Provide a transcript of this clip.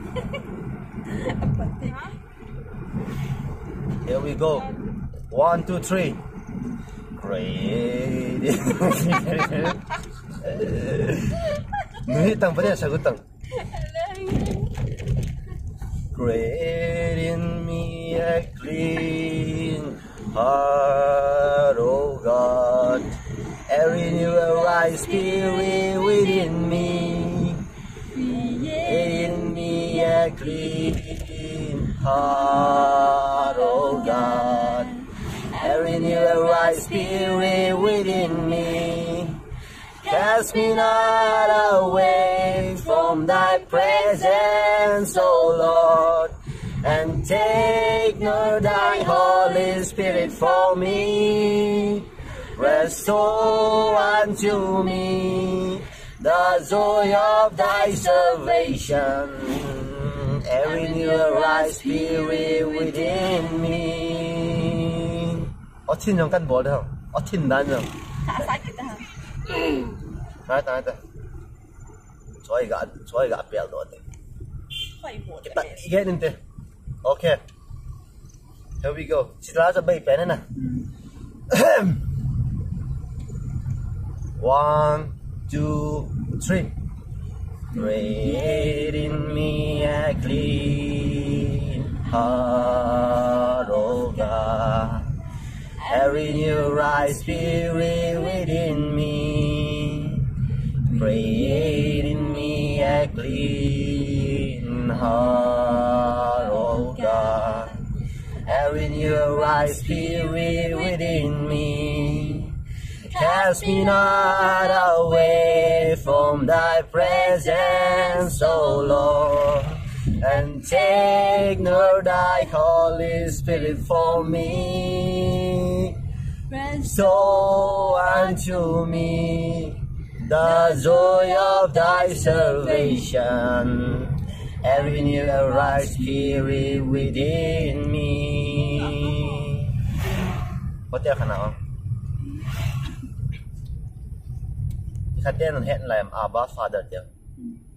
Here we go. 1, 2, 3. Great. Nihitang pa niya, sagutang. Create in me a clean heart, oh God, and renew a right spirit within me. Create in me a clean heart, oh God, and renew a right spirit within me. Cast me not away from thy presence, O Lord, and take not thy Holy Spirit from me. Restore unto me the joy of thy salvation, and renew a right spirit within me. Tin trong căn bộ được không? Tin đàn rồi. Nói所以個表多啲。但依家點啫 ？OK， here we go。其他就背背呢。1, 2, 3。Create in me a clean heart, O God, and renew right spirit within me. Create in me a clean heart, O God, and renew a right spirit within me. Cast me not away from thy presence, O Lord, and take not thy Holy Spirit from me. Restore unto me the joy of thy salvation, and renew a right spirit within me. Có tiếc khả nào không? Khả tiếc là hẹn làm Abba Father chưa?